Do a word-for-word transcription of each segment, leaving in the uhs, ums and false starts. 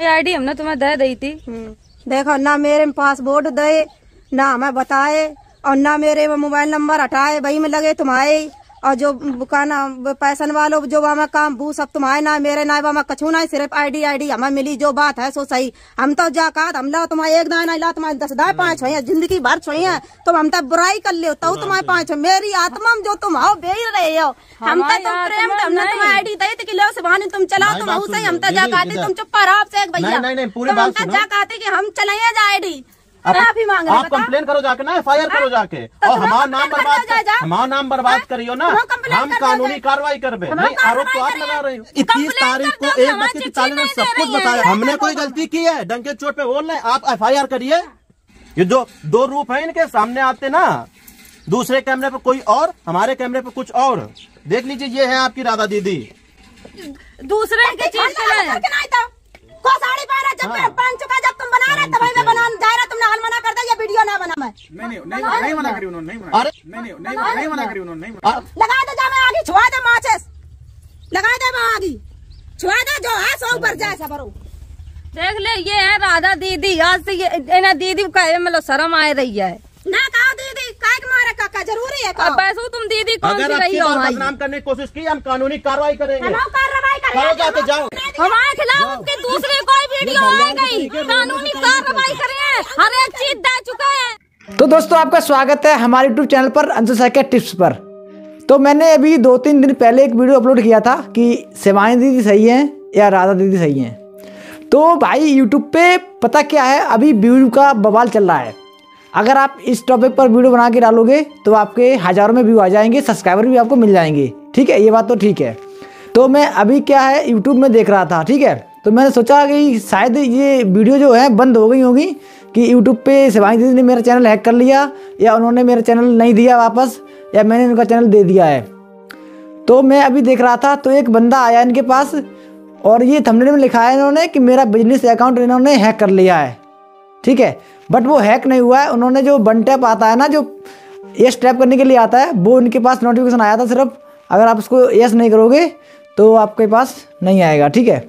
ID हमने तुम्हें दे दी थी। देखो ना मेरे पासपोर्ट दे, ना हमें बताए, और ना मेरे मोबाइल नंबर हटाए, वही में लगे तुम्हारे, और जो बुकाना पैसन वालों जो वहाँ काम वो सब तुम्हारे ना मेरे ना वहाँ कछू ना, सिर्फ आईडी आईडी हमें मिली। जो बात है सो सही। हम तो जा कहा हम ला तुम्हारे एक दाना ला तुम्हारे दस दाए पाँच छो जिंदगी भर छो है, तुम हम तक बुराई कर ले तो तुम्हारे पाँच छो। मेरी आत्मा में जो तुम हो बेर रहे हो, हम तक तुम प्रेम हमने तुम्हारी आईडी दी कि लो सुबह तुम चलाओ, तुम हो सही। हम तो जा कहते तुम चुप रहो से भैया, हम तो जा कहते कि हम चलाइए जा आईडी। आप, आप कंप्लेन करो जाके ना, एफ आई आर करो जाके, और हमारा नाम बर्बाद हमारा नाम बर्बाद करियो ना, हम कानूनी कार्रवाई करबे। नहीं, आरोप तो आप लगा रहे हो। इक्कीस तारीख को एक बज के चालीस मिनट सब कुछ बताया, हमने कोई गलती की है? डंके चोट पे बोल रहे हैं, आप एफ आई आर करिए। ये जो दो रूप है इनके सामने आते ना, दूसरे कैमरे पे कोई और, हमारे कैमरे पे कुछ और। देख लीजिए, ये है आपकी राधा दीदी। दूसरे के चीज को साड़ी पहना जब हाँ। पहन चुका, जब तुम बना रहे तभी मैं बना जा रहा, तुमने हाल मना कर दिया, ये वीडियो ना बना। मैं नहीं नहीं नहीं नहीं मना करी उन्होंने, नहीं मना। अरे नहीं नहीं नहीं नहीं मना करी उन्होंने, नहीं मना। लगा दे जा, मैं आगे छुआ दे माचिस, लगा दे मैं आगे छुआ दे, जो है सौ ऊपर जाए सबरो। देख ले, ये है राधा दीदी। आज से ये ना दीदी कहे मतलब शर्म आ रही है ना। कहा दीदी काय के मारे काका जरूरी है। अब पैसों तुम दीदी कौन सी रही हो? बदनाम करने की कोशिश की, हम कानूनी कार्रवाई करेंगे। कार्रवाई करो, जाते जाओ। हमारे खिलाफ की दूसरी कोई वीडियो आ गई, कानूनी कार्रवाई करें, हर एक चीज दे चुका है। तो दोस्तों, आपका स्वागत है हमारे यूट्यूब चैनल पर अंशु साइकिल टिप्स पर। तो मैंने अभी दो तीन दिन पहले एक वीडियो अपलोड किया था कि शिवानी दीदी सही है या राधा दीदी सही है। तो भाई यूट्यूब पे पता क्या है, अभी व्यू का बवाल चल रहा है। अगर आप इस टॉपिक पर वीडियो बना के डालोगे तो आपके हज़ारों में व्यू आ जाएंगे, सब्सक्राइबर भी आपको मिल जाएंगे। ठीक है, ये बात तो ठीक है। तो मैं अभी क्या है यूट्यूब में देख रहा था, ठीक है, तो मैंने सोचा कि शायद ये वीडियो जो है बंद हो गई होगी, कि यूट्यूब पे शिवानी दीदी ने मेरा चैनल हैक कर लिया, या उन्होंने मेरा चैनल नहीं दिया वापस, या मैंने उनका चैनल दे दिया है। तो मैं अभी देख रहा था, तो एक बंदा आया इनके पास, और ये थंबनेल में लिखा है इन्होंने कि मेरा बिजनेस अकाउंट इन्होंने हैक कर लिया है। ठीक है, बट वो हैक नहीं हुआ है। उन्होंने जो वन टैप आता है ना, जो यस टैप करने के लिए आता है, वो उनके पास नोटिफिकेशन आया था सिर्फ। अगर आप उसको यस नहीं करोगे तो आपके पास नहीं आएगा। ठीक है,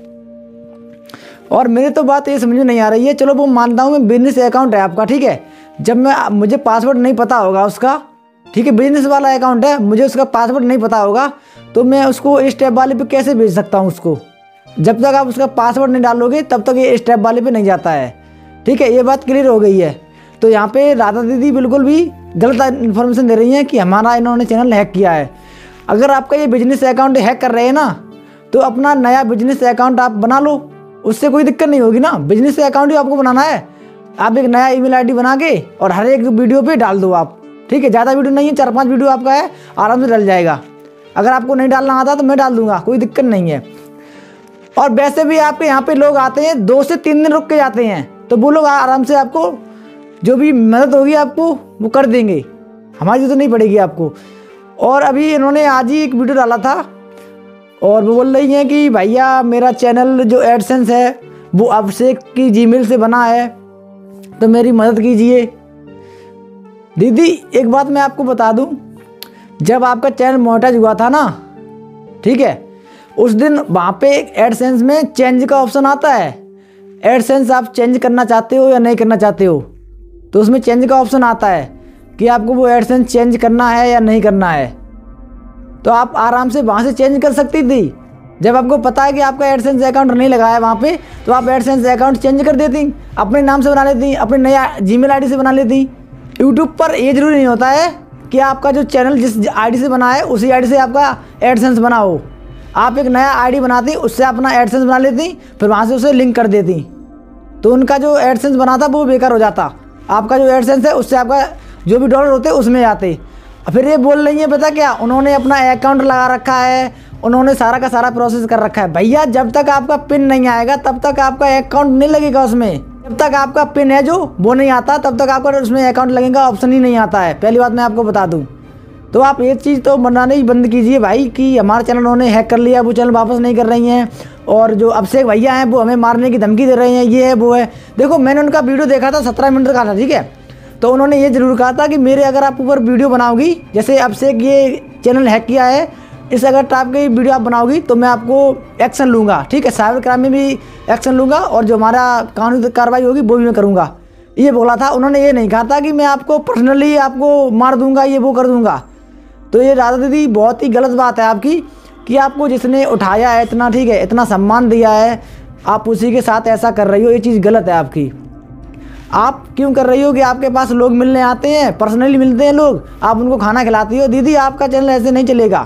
और मेरे तो बात ये समझ में नहीं आ रही है। चलो वो मानता हूँ मैं, बिजनेस अकाउंट है आपका, ठीक है, जब मैं मुझे पासवर्ड नहीं पता होगा उसका, ठीक है, बिजनेस वाला अकाउंट है, मुझे उसका पासवर्ड नहीं पता होगा, तो मैं उसको इस टैप वाले पे कैसे भेज सकता हूँ उसको? जब तक आप उसका पासवर्ड नहीं डालोगे तब तक ये इस टैप वाले पे नहीं जाता है। ठीक है, ये बात क्लियर हो गई है। तो यहाँ पे राधा दीदी बिल्कुल भी गलत इन्फॉर्मेशन दे रही हैं कि हमारा इन्होंने चैनल हैक किया है। अगर आपका ये बिजनेस अकाउंट हैक कर रहे हैं ना, तो अपना नया बिजनेस अकाउंट आप बना लो, उससे कोई दिक्कत नहीं होगी ना। बिजनेस अकाउंट ही आपको बनाना है, आप एक नया ईमेल आईडी बना के और हर एक वीडियो पे डाल दो आप। ठीक है, ज़्यादा वीडियो नहीं है, चार पाँच वीडियो आपका है, आराम से डल जाएगा। अगर आपको नहीं डालना आता तो मैं डाल दूंगा, कोई दिक्कत नहीं है। और वैसे भी आपके यहाँ पे लोग आते हैं, दो से तीन दिन रुक के जाते हैं, तो वो लोग आराम से आपको जो भी मदद होगी आपको वो कर देंगे, हमारी जरूरत नहीं पड़ेगी आपको। और अभी इन्होंने आज ही एक वीडियो डाला था, और वो बोल रही हैं कि भैया मेरा चैनल जो एडसेंस है वो अभिषेक की जीमेल से बना है, तो मेरी मदद कीजिए। दीदी एक बात मैं आपको बता दूं, जब आपका चैनल मोनेटाइज हुआ था ना, ठीक है, उस दिन वहाँ पे एडसेंस में चेंज का ऑप्शन आता है। एडसेंस आप चेंज करना चाहते हो या नहीं करना चाहते हो, तो उसमें चेंज का ऑप्शन आता है कि आपको वो एडसेंस चेंज करना है या नहीं करना है। तो आप आराम से वहाँ से चेंज कर सकती थी। जब आपको पता है कि आपका एडसेंस अकाउंट नहीं लगाया वहाँ पे, तो आप एडसेंस अकाउंट चेंज कर देती, अपने नाम से बना लेती, अपने नया जीमेल आईडी से बना लेती। यूट्यूब पर ये जरूरी नहीं होता है कि आपका जो चैनल जिस आईडी से बना है उसी आईडी से आपका एडसेंस बना हो। आप एक नया आईडी बनाती, उससे अपना एडसेंस बना लेती, फिर वहाँ से उसे लिंक कर देती, तो उनका जो एडसेंस बना था वो बेकार हो जाता। आपका जो एडसेंस है उससे आपका जो भी डॉलर होते उसमें जाते। फिर ये बोल रही है पता क्या, उन्होंने अपना अकाउंट लगा रखा है, उन्होंने सारा का सारा प्रोसेस कर रखा है। भैया जब तक आपका पिन नहीं आएगा तब तक आपका अकाउंट नहीं लगेगा उसमें। जब तक आपका पिन है जो वो नहीं आता तब तक आपका उसमें अकाउंट लगेगा, ऑप्शन ही नहीं आता है। पहली बात मैं आपको बता दूं, तो आप एक चीज़ तो बनाने ही बंद कीजिए भाई कि हमारा चैनल उन्होंने हैक कर लिया, वो चैनल वापस नहीं कर रही हैं, और जो अभिषेक भैया हैं वो हमें मारने की धमकी दे रहे हैं, ये है वो है। देखो मैंने उनका वीडियो देखा था, सत्रह मिनट का था, ठीक है, तो उन्होंने ये ज़रूर कहा था कि मेरे अगर आप ऊपर वीडियो बनाओगी, जैसे अभिषेक ये चैनल हैक किया है, इस अगर टाइप की वीडियो आप बनाओगी तो मैं आपको एक्शन लूँगा, ठीक है। साइबर क्राइम में भी एक्शन लूँगा और जो हमारा कानूनी कार्रवाई होगी वो भी मैं करूँगा, ये बोला था। उन्होंने ये नहीं कहा था कि मैं आपको पर्सनली आपको मार दूँगा, ये वो कर दूँगा। तो ये राधा दीदी बहुत ही गलत बात है आपकी कि आपको जिसने उठाया है इतना, ठीक है, इतना सम्मान दिया है, आप उसी के साथ ऐसा कर रही हो, ये चीज़ गलत है आपकी। आप क्यों कर रही हो कि आपके पास लोग मिलने आते हैं, पर्सनली मिलते हैं लोग, आप उनको खाना खिलाती हो। दीदी आपका चैनल ऐसे नहीं चलेगा।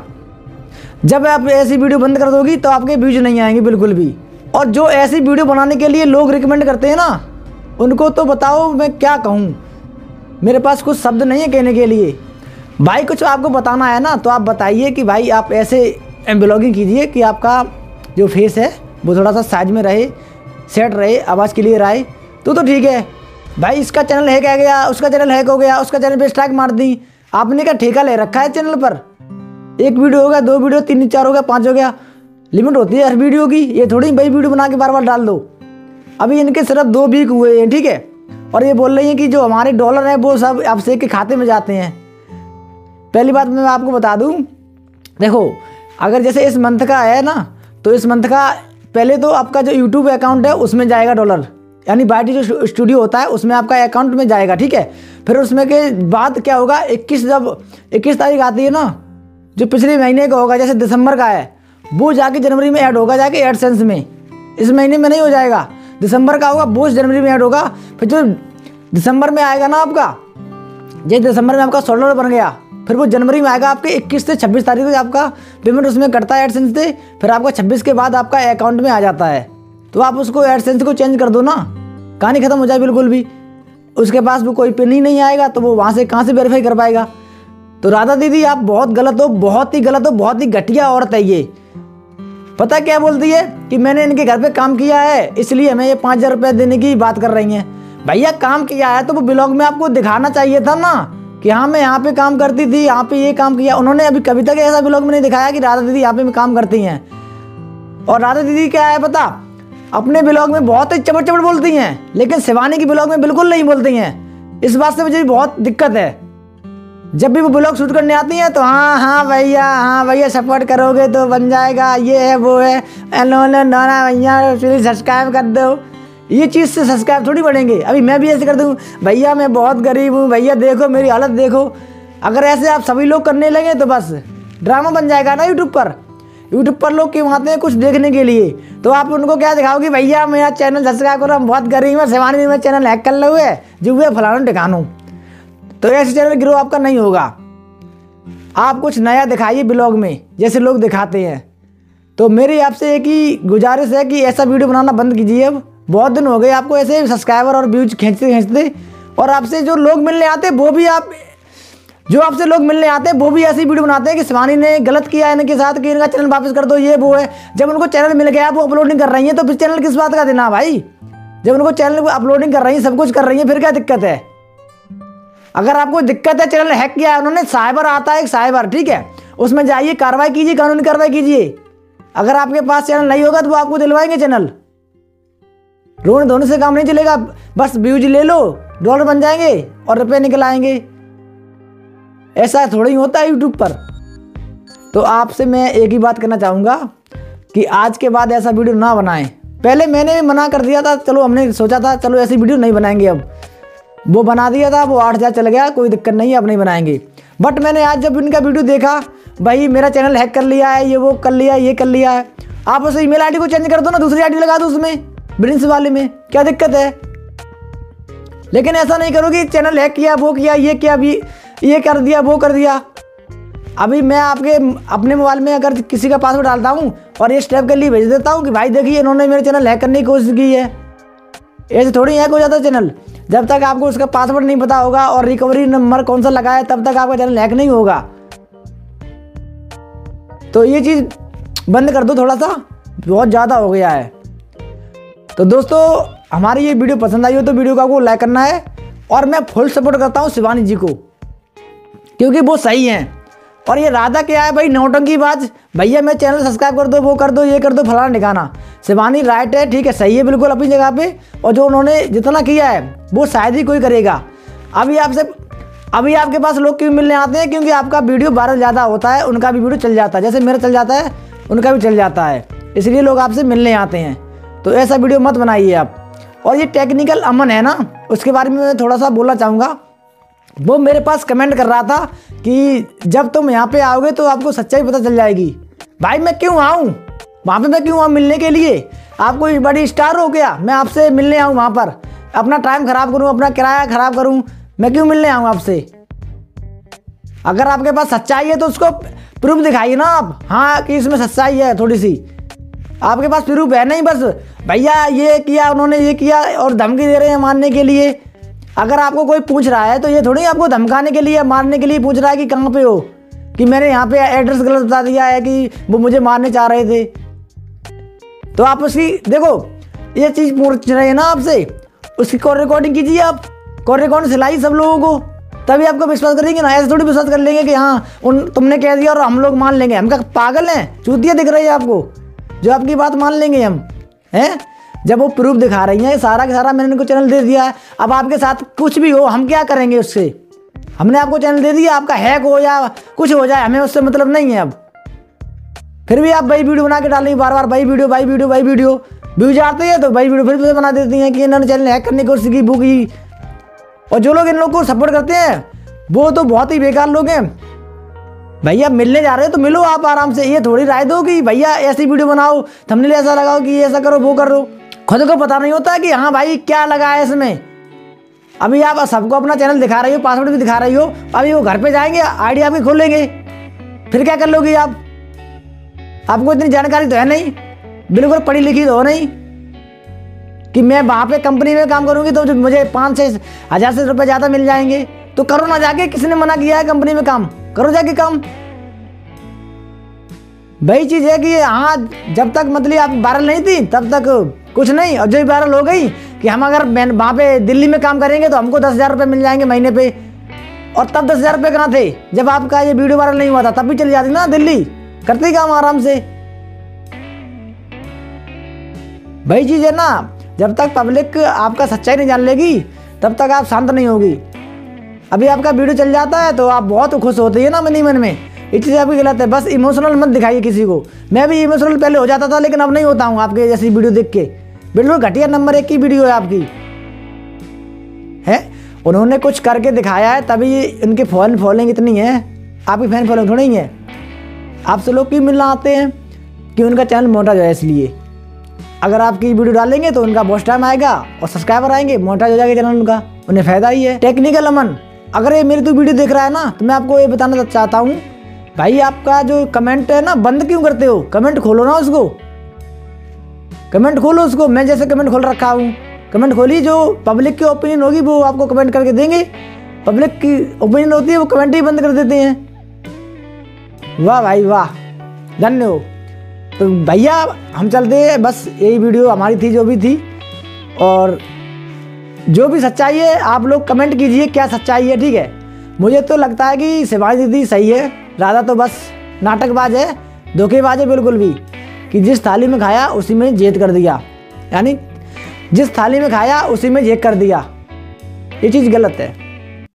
जब आप ऐसी वीडियो बंद कर दोगी तो आपके व्यूज नहीं आएंगे बिल्कुल भी। और जो ऐसी वीडियो बनाने के लिए लोग रिकमेंड करते हैं ना, उनको तो बताओ मैं क्या कहूँ, मेरे पास कुछ शब्द नहीं है कहने के लिए। भाई कुछ आपको बताना है ना तो आप बताइए कि भाई आप ऐसे ब्लॉगिंग कीजिए कि आपका जो फेस है वो थोड़ा सा साइज में रहे, सेट रहे, आवाज़ क्लियर आए तो तो ठीक है। भाई इसका चैनल हैक आ गया, उसका चैनल हैक हो गया, उसका चैनल पे स्ट्राइक मार दी, आपने क्या ठेका ले रखा है चैनल पर? एक वीडियो हो गया, दो वीडियो, तीन चार हो गया, पाँच हो गया, लिमिट होती है हर वीडियो की। ये थोड़ी भाई वीडियो बना के बार बार डाल दो। अभी इनके सिर्फ दो वीक हुए हैं, ठीक है, और ये बोल रही हैं कि जो हमारे डॉलर हैं वो सब आपसे के खाते में जाते हैं। पहली बात मैं आपको बता दूं, देखो अगर जैसे इस मंथ का है ना तो इस मंथ का पहले तो आपका जो यूट्यूब अकाउंट है उसमें जाएगा डॉलर, यानी बाईटी जो स्टूडियो होता है उसमें आपका अकाउंट में जाएगा, ठीक है। फिर उसमें के बाद क्या होगा, इक्कीस जब इक्कीस तारीख आती है ना, जो पिछले महीने का होगा, जैसे दिसंबर का है, वो जाके जनवरी में ऐड होगा जाके एडसेंस में। इस महीने में नहीं हो जाएगा, दिसंबर का होगा वो जनवरी में ऐड होगा। फिर जो दिसंबर में आएगा ना आपका, जैसे दिसंबर में आपका सोलह बन गया, फिर वो जनवरी में आएगा आपके इक्कीस से छब्बीस तारीख तक आपका पेमेंट उसमें कटता है एडसेंस से। फिर आपका छब्बीस के बाद आपका अकाउंट में आ जाता है, तो आप उसको एडसेंस को चेंज कर दो ना, कहानी खत्म हो जाए बिल्कुल भी। उसके पास वो कोई पिन ही नहीं आएगा तो वो वहाँ से कहाँ से वेरीफाई कर पाएगा। तो राधा दीदी आप बहुत गलत हो, बहुत ही गलत हो, बहुत ही घटिया औरत है ये। पता क्या बोलती है कि मैंने इनके घर पे काम किया है इसलिए हमें ये पाँच हज़ार रुपये देने की बात कर रही हैं। भैया काम किया है तो वो ब्लॉग में आपको दिखाना चाहिए था ना कि हाँ मैं यहाँ पे काम करती थी, यहाँ पे ये काम किया। उन्होंने अभी कभी तक ऐसा ब्लॉग में नहीं दिखाया कि राधा दीदी यहाँ पे काम करती हैं। और राधा दीदी क्या है पता, अपने ब्लॉग में बहुत ही चपड़ चपड़ बोलती हैं, लेकिन शिवानी की ब्लॉग में बिल्कुल नहीं बोलती हैं। इस बात से मुझे बहुत दिक्कत है। जब भी वो ब्लॉग शूट करने आती हैं तो हाँ हाँ भैया, हाँ भैया सपोर्ट करोगे तो बन जाएगा, ये है वो है, नोना भैया प्लीज सब्सक्राइब कर दो। ये चीज़ से सब्सक्राइब थोड़ी बढ़ेंगे। अभी मैं भी ऐसे कर दूँ, भैया मैं बहुत गरीब हूँ, भैया देखो मेरी हालत देखो। अगर ऐसे आप सभी लोग करने लगे तो बस ड्रामा बन जाएगा ना यूट्यूब पर। यूट्यूब पर लोग क्यों आते हैं, कुछ देखने के लिए। तो आप उनको क्या दिखाओगे, भैया मेरा चैनल सब्सक्राइब करो, हम बहुत गरीब है, शिवानी में चैनल हैक कर लो है जो है फलाना ठिकानों। तो ऐसे चैनल ग्रो आपका नहीं होगा। आप कुछ नया दिखाइए ब्लॉग में जैसे लोग दिखाते हैं। तो मेरी आपसे एक ही गुजारिश है कि ऐसा वीडियो बनाना बंद कीजिए। अब बहुत दिन हो गए आपको ऐसे सब्सक्राइबर और व्यूज खींचते खींचते। और आपसे जो लोग मिलने आते हैं वो भी आप जो आपसे लोग मिलने आते हैं वो भी ऐसी वीडियो बनाते हैं कि शिवानी ने गलत किया है इनके साथ, कि इनका चैनल वापस कर दो, ये वो है। जब उनको चैनल मिल गया वो अपलोडिंग कर रही हैं तो फिर चैनल किस बात का देना भाई। जब उनको चैनल अपलोडिंग कर रही हैं, सब कुछ कर रही हैं, फिर क्या दिक्कत है। अगर आपको दिक्कत है, चैनल हैक किया है उन्होंने, साइबर आता है एक साइबर, ठीक है, उसमें जाइए, कार्रवाई कीजिए, कानूनी कार्रवाई कीजिए। अगर आपके पास चैनल नहीं होगा तो वो आपको दिलवाएंगे चैनल। रोने धोने से काम नहीं चलेगा, बस व्यूज ले लो, डॉलर बन जाएंगे और रुपए निकल आएंगे। ऐसा थोड़ा ही होता है यूट्यूब पर। तो आपसे मैं एक ही बात करना चाहूँगा कि आज के बाद ऐसा वीडियो ना बनाएं। पहले मैंने भी मना कर दिया था, चलो हमने सोचा था चलो ऐसी वीडियो नहीं बनाएंगे, अब वो बना दिया था, वो आठ हज़ार चल गया, कोई दिक्कत नहीं है, अब नहीं बनाएंगे। बट मैंने आज जब इनका वीडियो देखा, भाई मेरा चैनल हैक कर लिया है, ये वो कर लिया है, ये कर लिया है, आप उस ईमेल आईडी को चेंज कर दो ना, दूसरी आईडी लगा दो उसमें, ब्रिंस वाले में, क्या दिक्कत है। लेकिन ऐसा नहीं करो कि चैनल हैक किया, वो किया, ये किया, भी ये कर दिया, वो कर दिया। अभी मैं आपके अपने मोबाइल में अगर किसी का पासवर्ड डालता हूँ और ये स्टेप के लिए भेज देता हूँ कि भाई देखिए इन्होंने मेरे चैनल हैक करने की कोशिश की है, ऐसे थोड़ी हैक हो जाता चैनल। जब तक आपको उसका पासवर्ड नहीं पता होगा और रिकवरी नंबर कौन सा लगा है, तब तक आपका चैनल हैक नहीं होगा। तो ये चीज़ बंद कर दो, थोड़ा सा बहुत ज़्यादा हो गया है। तो दोस्तों हमारी ये वीडियो पसंद आई हो तो वीडियो को आपको लाइक करना है। और मैं फुल सपोर्ट करता हूँ शिवानी जी को, क्योंकि वो सही हैं। और ये राधा क्या है भाई, नौटंकीबाज, भैया मैं चैनल सब्सक्राइब कर दो, वो कर दो, ये कर दो, फलाना ठिकाना। शिवानी राइट है, ठीक है, सही है बिल्कुल अपनी जगह पे। और जो उन्होंने जितना किया है वो शायद ही कोई करेगा। अभी आपसे अभी आपके पास लोग क्यों मिलने आते हैं? क्योंकि आपका वीडियो वायरल ज़्यादा होता है, उनका भी वीडियो चल जाता है, जैसे मेरा चल जाता है उनका भी चल जाता है, इसलिए लोग आपसे मिलने आते हैं। तो ऐसा वीडियो मत बनाइए आप। और ये टेक्निकल अमन है ना, उसके बारे में मैं थोड़ा सा बोलना चाहूँगा। वो मेरे पास कमेंट कर रहा था कि जब तुम यहाँ पे आओगे तो आपको सच्चाई पता चल जाएगी। भाई मैं क्यों आऊँ वहाँ पे? मैं क्यों आऊँ मिलने के लिए? आपको बड़ी स्टार हो गया मैं आपसे मिलने आऊँ वहाँ पर? अपना टाइम ख़राब करूँ, अपना किराया ख़राब करूँ? मैं क्यों मिलने आऊँ आपसे? अगर आपके पास सच्चाई है तो उसको प्रूफ दिखाइए ना आप, हाँ कि इसमें सच्चाई है थोड़ी सी। आपके पास प्रूफ है नहीं, बस भैया ये किया उन्होंने, ये किया, और धमकी दे रहे हैं मारने के लिए। अगर आपको कोई पूछ रहा है तो ये थोड़ी आपको धमकाने के लिए, मारने के लिए पूछ रहा है कि कहाँ पे हो, कि मैंने यहाँ पे एड्रेस गलत बता दिया है, कि वो मुझे मारने चाह रहे थे। तो आप उसकी देखो ये चीज़ पूछ रहे हैं ना आपसे, उसकी कॉल रिकॉर्डिंग कीजिए आप, कॉल रिकॉर्डिंग सिलाई सब लोगों को, तभी आपको विश्वास करेंगे ना। ऐसे थोड़ी विश्वास कर लेंगे कि हाँ उन तुमने कह दिया और हम लोग मान लेंगे। हम क्या पागल हैं? चूतिया दिख रही है आपको जो आपकी बात मान लेंगे हम, हैं? जब वो प्रूफ दिखा रही हैं सारा का सारा, मैंने इनको चैनल दे दिया है। अब आपके साथ कुछ भी हो हम क्या करेंगे उससे? हमने आपको चैनल दे दिया, आपका हैक हो या कुछ हो जाए हमें उससे मतलब नहीं है। अब फिर भी आप वही वीडियो बना के डालेंगे बार बार, वही वीडियो वही वीडियो वही वीडियो, व्यूज आते हैं तो वही वीडियो फिर से बना देती हैं कि इन्होंने चैनल हैक करने की कोशिश की, बुक की। और जो लोग इन लोग को सपोर्ट करते हैं वो तो बहुत ही बेकार लोग हैं। भैया मिलने जा रहे हो तो मिलो आप आराम से, ये थोड़ी राय दो कि भैया ऐसी वीडियो बनाओ, थंबनेल ऐसा लगाओ कि ऐसा करो वो करो। खुद को पता नहीं होता कि हाँ भाई क्या लगा है इसमें। अभी आप सबको अपना चैनल दिखा रही हो, पासवर्ड भी दिखा रही हो, अभी वो घर पे जाएंगे आईडी आपकी खोलेंगे, फिर क्या कर लोगी आप? आपको इतनी जानकारी तो है नहीं, बिल्कुल पढ़ी लिखी तो हो नहीं कि मैं वहाँ पे कंपनी में काम करूँगी तो मुझे पाँच छः हज़ार से रुपये ज़्यादा मिल जाएंगे। तो करो ना जाके, किसने मना किया है कंपनी में काम? करो जाके काम। वही चीज़ है कि हाँ जब तक मतलब आप वायरल नहीं थी तब तक कुछ नहीं, और जो वायरल हो गई कि हम अगर वहाँ पे दिल्ली में काम करेंगे तो हमको दस हज़ार रुपये मिल जाएंगे महीने पे। और तब दस हज़ार रुपये कहाँ थे जब आपका ये वीडियो वायरल नहीं हुआ था? तब भी चली जाती ना दिल्ली, करते ही काम आराम से। वही चीज़ है ना, जब तक पब्लिक आपका सच्चाई नहीं जान लेगी तब तक आप शांत नहीं होगी। अभी आपका वीडियो चल जाता है तो आप बहुत खुश होते हैं ना मन ही मन में, ये चीज़ आपकी गलत है। बस इमोशनल मत दिखाइए किसी को। मैं भी इमोशनल पहले हो जाता था लेकिन अब नहीं होता हूँ आपके जैसी वीडियो देख के। बिल्कुल घटिया नंबर एक की वीडियो है आपकी, है? उन्होंने कुछ करके दिखाया है तभी इनके फैन फॉलोइंग इतनी है, आपकी फैन फॉलोइंग थोड़ी है। आपसे लोग क्यों मिलना आते हैं? कि उनका चैनल मोटा है इसलिए। अगर आपकी वीडियो डालेंगे तो उनका वॉच टाइम आएगा और सब्सक्राइबर आएंगे, मोटा हो जाएगा चैनल उनका, उन्हें फायदा ही है। टेक्निकल अमन अगर ये मेरी तो वीडियो देख रहा है ना तो मैं आपको ये बताना चाहता हूँ भाई, आपका जो कमेंट है ना बंद क्यों करते हो? कमेंट खोलो ना उसको, कमेंट खोलो उसको। मैं जैसे कमेंट खोल रखा हूँ, कमेंट खोली, जो पब्लिक की ओपिनियन होगी वो आपको कमेंट करके देंगे। पब्लिक की ओपिनियन होती है वो कमेंट ही बंद कर देते हैं। वाह भाई वाह, धन्य हो। तो भैया हम चलते हैं, बस यही वीडियो हमारी थी जो भी थी। और जो भी सच्चाई है आप लोग कमेंट कीजिए क्या सच्चाई है, ठीक है? मुझे तो लगता है कि शिवानी दीदी सही है, राधा तो बस नाटकबाज है, धोखेबाज है बिल्कुल भी, कि जिस थाली में खाया उसी में जेद कर दिया, यानी जिस थाली में खाया उसी में जेद कर दिया। ये चीज़ गलत है।